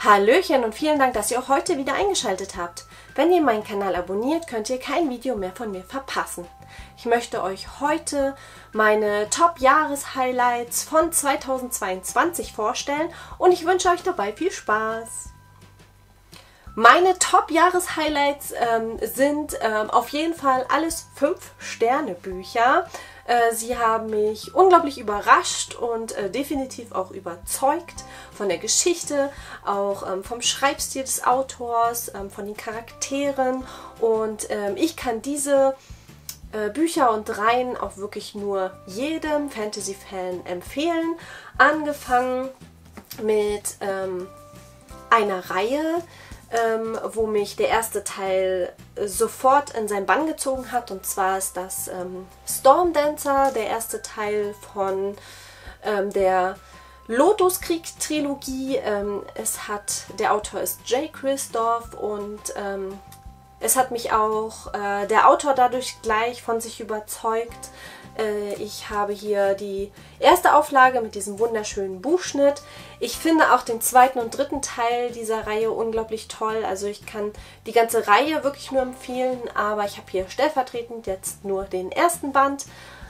Hallöchen und vielen Dank, dass ihr auch heute wieder eingeschaltet habt. Wenn ihr meinen Kanal abonniert, könnt ihr kein Video mehr von mir verpassen. Ich möchte euch heute meine Top-Jahres-Highlights von 2022 vorstellen und ich wünsche euch dabei viel Spaß. Meine Top-Jahres-Highlights sind auf jeden Fall alles 5-Sterne-Bücher. Sie haben mich unglaublich überrascht und definitiv auch überzeugt von der Geschichte, auch vom Schreibstil des Autors, von den Charakteren. Und ich kann diese Bücher und Reihen auch wirklich nur jedem Fantasy-Fan empfehlen. Angefangen mit einer Reihe, wo mich der erste Teil sofort in seinen Bann gezogen hat. Und zwar ist das Stormdancer, der erste Teil von der Lotuskrieg-Trilogie. Der Autor ist Jay Kristoff und es hat mich auch der Autor dadurch gleich von sich überzeugt. Ich habe hier die erste Auflage mit diesem wunderschönen Buchschnitt. Ich finde auch den zweiten und dritten Teil dieser Reihe unglaublich toll. Also ich kann die ganze Reihe wirklich nur empfehlen, aber ich habe hier stellvertretend jetzt nur den ersten Band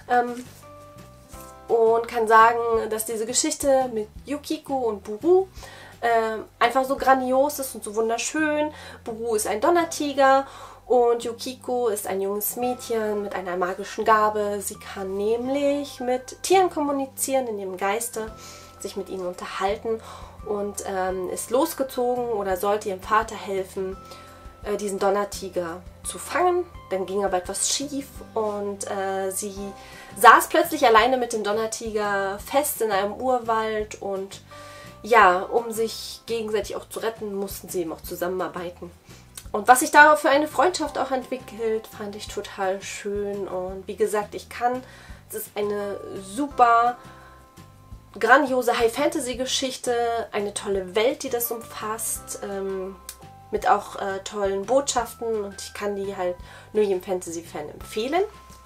und kann sagen, dass diese Geschichte mit Yukiko und Buru einfach so grandios ist und so wunderschön. Buru ist ein Donnertiger. Und Yukiko ist ein junges Mädchen mit einer magischen Gabe. Sie kann nämlich mit Tieren kommunizieren in ihrem Geiste, sich mit ihnen unterhalten und ist losgezogen oder sollte ihrem Vater helfen, diesen Donnertiger zu fangen. Dann ging aber etwas schief und sie saß plötzlich alleine mit dem Donnertiger fest in einem Urwald und ja, um sich gegenseitig auch zu retten, mussten sie eben auch zusammenarbeiten. Und was sich darauf für eine Freundschaft auch entwickelt, fand ich total schön. Und wie gesagt, es ist eine super grandiose High-Fantasy-Geschichte, eine tolle Welt, die das umfasst, mit auch tollen Botschaften. Und ich kann die halt nur jedem Fantasy-Fan empfehlen.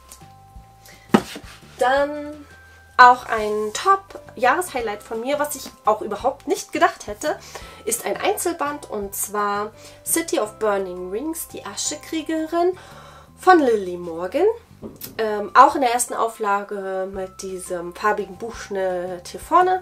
Dann auch ein Top-Jahreshighlight von mir, was ich auch überhaupt nicht gedacht hätte, ist ein Einzelband und zwar City of Burning Rings, die Aschekriegerin von Lily Morgan. Auch in der ersten Auflage mit diesem farbigen Buchschnitt hier vorne.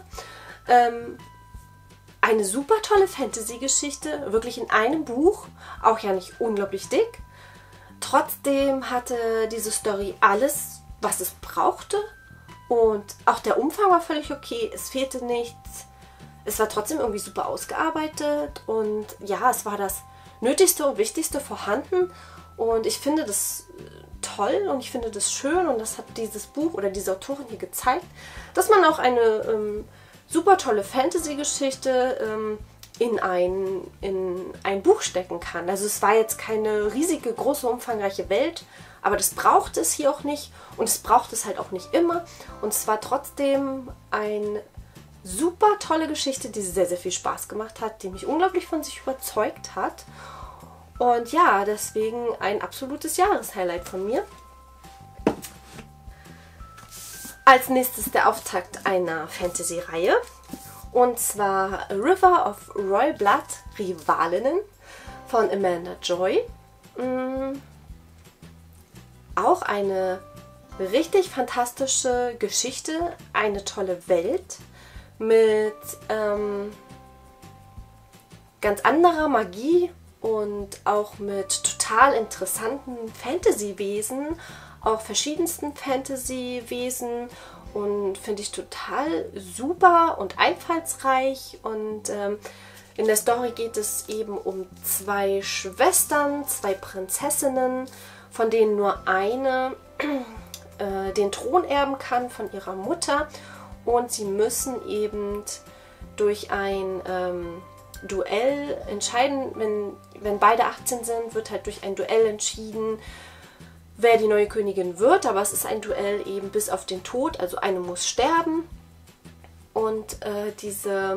Eine super tolle Fantasy-Geschichte, wirklich in einem Buch, auch ja nicht unglaublich dick. Trotzdem hatte diese Story alles, was es brauchte. Und auch der Umfang war völlig okay, es fehlte nichts. Es war trotzdem irgendwie super ausgearbeitet und ja, es war das Nötigste und Wichtigste vorhanden. Und ich finde das toll und ich finde das schön und das hat dieses Buch oder diese Autorin hier gezeigt, dass man auch eine super tolle Fantasy-Geschichte in ein Buch stecken kann. Also es war jetzt keine riesige, große, umfangreiche Welt, aber das braucht es hier auch nicht und es braucht es halt auch nicht immer. Und es war trotzdem eine super tolle Geschichte, die sehr, sehr viel Spaß gemacht hat, die mich unglaublich von sich überzeugt hat. Und ja, deswegen ein absolutes Jahreshighlight von mir. Als nächstes der Auftakt einer Fantasy-Reihe. Und zwar A River of Royal Blood, Rivalinnen von Amanda Joy. Auch eine richtig fantastische Geschichte, eine tolle Welt mit ganz anderer Magie und auch mit total interessanten Fantasy-Wesen, auch verschiedensten Fantasy-Wesen und finde ich total super und einfallsreich. Und in der Story geht es eben um 2 Schwestern, 2 Prinzessinnen, von denen nur eine den Thron erben kann von ihrer Mutter und sie müssen eben durch ein Duell entscheiden, wenn beide 18 sind, wird halt durch ein Duell entschieden, wer die neue Königin wird, aber es ist ein Duell eben bis auf den Tod, also eine muss sterben und diese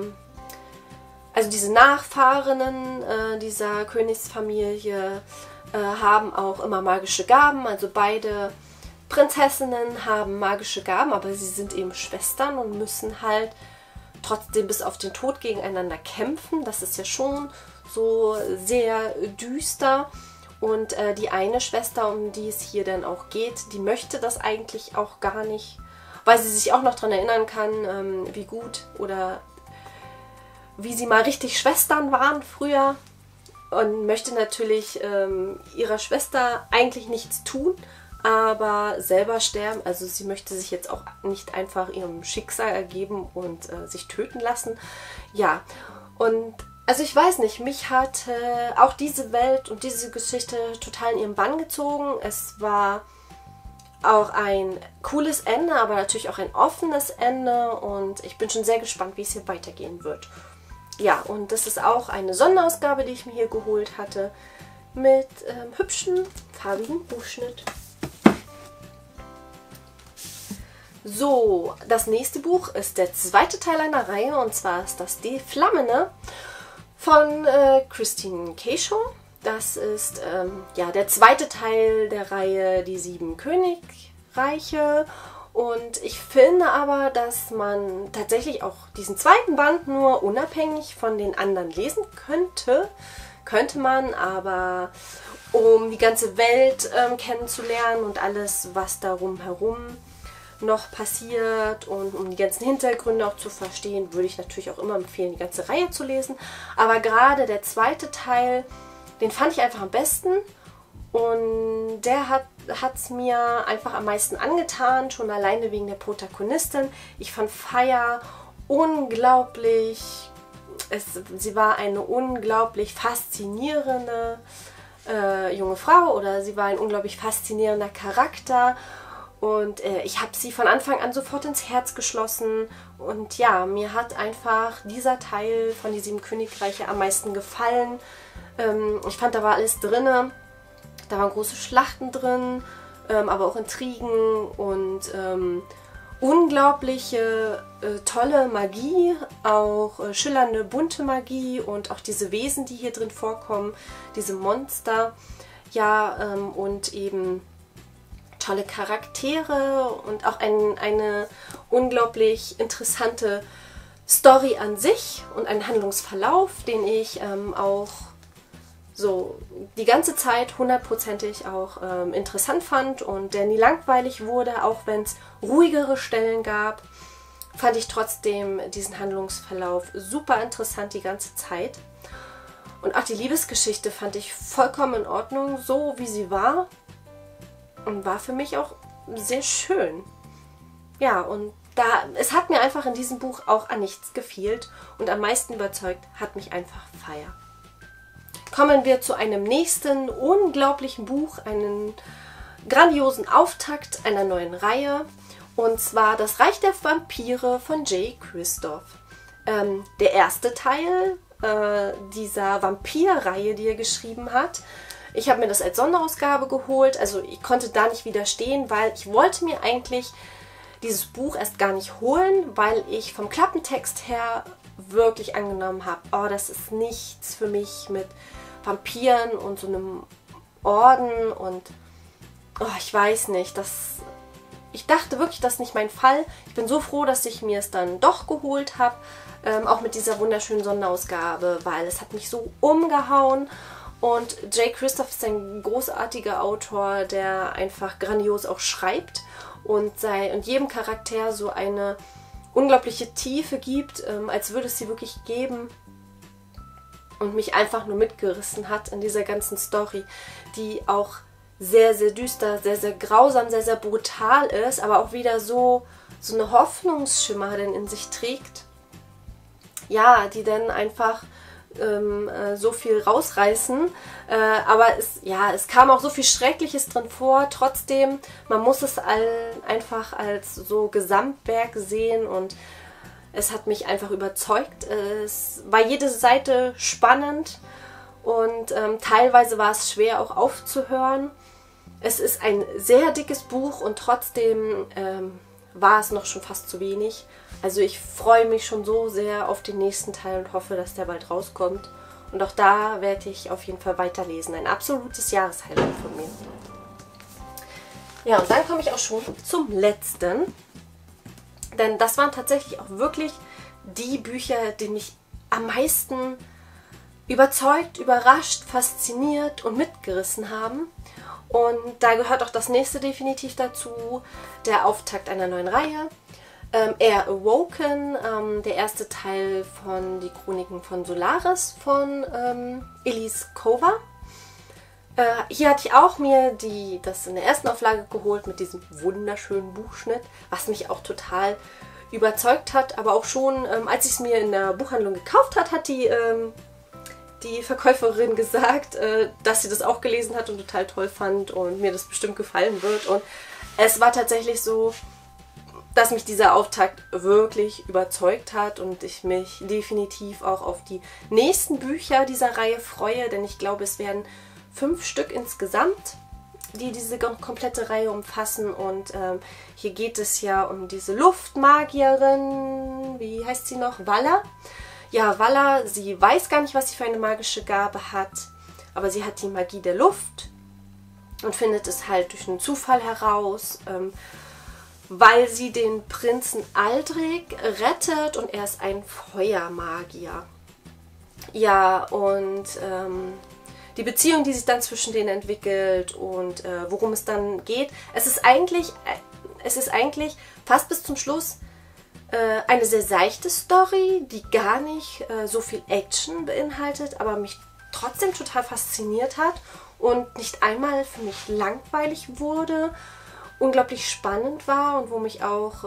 Nachfahrinnen dieser Königsfamilie haben auch immer magische Gaben, also beide Prinzessinnen haben magische Gaben, aber sie sind eben Schwestern und müssen halt trotzdem bis auf den Tod gegeneinander kämpfen. Das ist ja schon so sehr düster. Und die eine Schwester, um die es hier dann auch geht, die möchte das eigentlich auch gar nicht, weil sie sich auch noch daran erinnern kann, wie gut oder wie sie mal richtig Schwestern waren früher. Und möchte natürlich ihrer Schwester eigentlich nichts tun, aber selber sterben. Also sie möchte sich jetzt auch nicht einfach ihrem Schicksal ergeben und sich töten lassen. Ja, und also ich weiß nicht, mich hat auch diese Welt und diese Geschichte total in ihren Bann gezogen. Es war auch ein cooles Ende, aber natürlich auch ein offenes Ende. Und ich bin schon sehr gespannt, wie es hier weitergehen wird. Ja, und das ist auch eine Sonderausgabe, die ich mir hier geholt hatte, mit hübschen, farbigen Buchschnitt. So, das nächste Buch ist der zweite Teil einer Reihe, und zwar ist das Die Flammene von Christine Keyshaw. Das ist ja, der zweite Teil der Reihe Die 7 Königreiche. Und ich finde aber, dass man tatsächlich auch diesen zweiten Band nur unabhängig von den anderen lesen könnte. Könnte man, aber um die ganze Welt kennenzulernen und alles, was darum herum noch passiert und um die ganzen Hintergründe auch zu verstehen, würde ich natürlich auch immer empfehlen, die ganze Reihe zu lesen. Aber gerade der zweite Teil, den fand ich einfach am besten. Und der hat es mir einfach am meisten angetan, schon alleine wegen der Protagonistin. Ich fand Faya unglaublich, sie war eine unglaublich faszinierende junge Frau, oder sie war ein unglaublich faszinierender Charakter. Und ich habe sie von Anfang an sofort ins Herz geschlossen. Und ja, mir hat einfach dieser Teil von Die 7 Königreiche am meisten gefallen. Ich fand, da war alles drin. Da waren große Schlachten drin, aber auch Intrigen und unglaubliche, tolle Magie, auch schillernde, bunte Magie und auch diese Wesen, die hier drin vorkommen, diese Monster, ja, und eben tolle Charaktere und auch eine unglaublich interessante Story an sich und einen Handlungsverlauf, den ich auch so die ganze Zeit hundertprozentig auch interessant fand und der nie langweilig wurde, auch wenn es ruhigere Stellen gab, fand ich trotzdem diesen Handlungsverlauf super interessant die ganze Zeit. Und auch die Liebesgeschichte fand ich vollkommen in Ordnung, so wie sie war, und war für mich auch sehr schön. Ja, und es hat mir einfach in diesem Buch auch an nichts gefehlt und am meisten überzeugt hat mich einfach Faya. Kommen wir zu einem nächsten unglaublichen Buch, einen grandiosen Auftakt einer neuen Reihe, und zwar Das Reich der Vampire von Jay Kristoff. Der erste Teil dieser Vampir-Reihe, die er geschrieben hat. Ich habe mir das als Sonderausgabe geholt, also ich konnte da nicht widerstehen, weil ich wollte mir eigentlich dieses Buch erst gar nicht holen, weil ich vom Klappentext her wirklich angenommen habe, oh, das ist nichts für mich mit Vampiren und so einem Orden und oh, ich weiß nicht, ich dachte wirklich, das ist nicht mein Fall. Ich bin so froh, dass ich mir es dann doch geholt habe, auch mit dieser wunderschönen Sonderausgabe, weil es hat mich so umgehauen. Und Jay Kristoff ist ein großartiger Autor, der einfach grandios auch schreibt und jedem Charakter so eine unglaubliche Tiefe gibt, als würde es sie wirklich geben, und mich einfach nur mitgerissen hat in dieser ganzen Story, die auch sehr, sehr düster, sehr, sehr grausam, sehr, sehr brutal ist, aber auch wieder so eine Hoffnungsschimmer denn in sich trägt. Ja, die dann einfach so viel rausreißen, aber es kam auch so viel Schreckliches drin vor. Trotzdem, man muss es einfach als so Gesamtwerk sehen und es hat mich einfach überzeugt. Es war jede Seite spannend und teilweise war es schwer auch aufzuhören. Es ist ein sehr dickes Buch und trotzdem war es noch schon fast zu wenig. Also ich freue mich schon so sehr auf den nächsten Teil und hoffe, dass der bald rauskommt. Und auch da werde ich auf jeden Fall weiterlesen. Ein absolutes Jahreshighlight von mir. Ja, und dann komme ich auch schon zum letzten. Denn das waren tatsächlich auch wirklich die Bücher, die mich am meisten überzeugt, überrascht, fasziniert und mitgerissen haben. Und da gehört auch das nächste definitiv dazu, der Auftakt einer neuen Reihe. Air Awoken, der erste Teil von Die Chroniken von Solaris von Elise Kova. Hier hatte ich auch mir das in der ersten Auflage geholt mit diesem wunderschönen Buchschnitt, was mich auch total überzeugt hat. Aber auch schon, als ich es mir in der Buchhandlung gekauft hat, hat die Verkäuferin gesagt, dass sie das auch gelesen hat und total toll fand und mir das bestimmt gefallen wird. Und es war tatsächlich so, dass mich dieser Auftakt wirklich überzeugt hat und ich mich definitiv auch auf die nächsten Bücher dieser Reihe freue, denn ich glaube, es werden 5 Stück insgesamt, die diese komplette Reihe umfassen. Und hier geht es ja um diese Luftmagierin, wie heißt sie noch? Vala. Ja, Vala, sie weiß gar nicht, was sie für eine magische Gabe hat, aber sie hat die Magie der Luft und findet es halt durch einen Zufall heraus, weil sie den Prinzen Aldrich rettet und er ist ein Feuermagier. Ja, und die Beziehung, die sich dann zwischen denen entwickelt und worum es dann geht, es ist eigentlich fast bis zum Schluss eine sehr seichte Story, die gar nicht so viel Action beinhaltet, aber mich trotzdem total fasziniert hat und nicht einmal für mich langweilig wurde, unglaublich spannend war und wo mich auch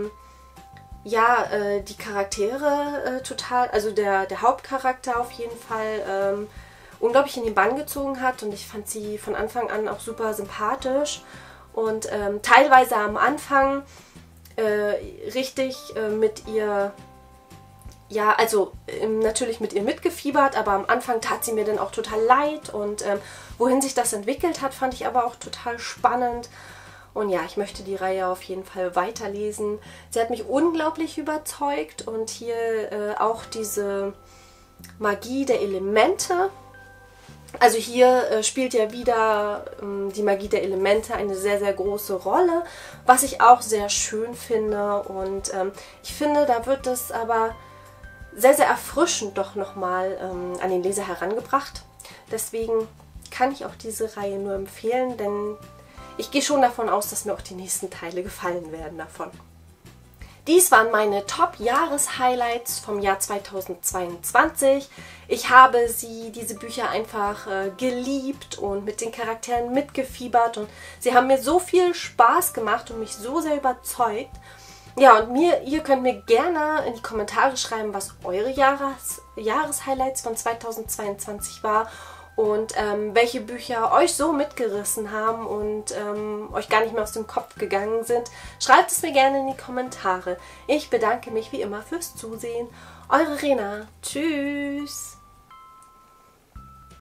die Charaktere total, also der Hauptcharakter auf jeden Fall unglaublich in den Bann gezogen hat und ich fand sie von Anfang an auch super sympathisch und teilweise am Anfang richtig mit ihr, ja, also natürlich mit ihr mitgefiebert, aber am Anfang tat sie mir dann auch total leid und wohin sich das entwickelt hat, fand ich aber auch total spannend. Und ja, ich möchte die Reihe auf jeden Fall weiterlesen. Sie hat mich unglaublich überzeugt und hier auch diese Magie der Elemente. Also hier spielt ja wieder die Magie der Elemente eine sehr, sehr große Rolle, was ich auch sehr schön finde. Und ich finde, da wird es aber sehr, sehr erfrischend doch nochmal an den Leser herangebracht. Deswegen kann ich auch diese Reihe nur empfehlen, denn ich gehe schon davon aus, dass mir auch die nächsten Teile gefallen werden davon. Dies waren meine Top-Jahres-Highlights vom Jahr 2022. Ich habe diese Bücher einfach geliebt und mit den Charakteren mitgefiebert und sie haben mir so viel Spaß gemacht und mich so sehr überzeugt. Ja, und ihr könnt mir gerne in die Kommentare schreiben, was eure Jahres-Highlights von 2022 war und welche Bücher euch so mitgerissen haben und euch gar nicht mehr aus dem Kopf gegangen sind. Schreibt es mir gerne in die Kommentare. Ich bedanke mich wie immer fürs Zusehen. Eure Rena. Tschüss.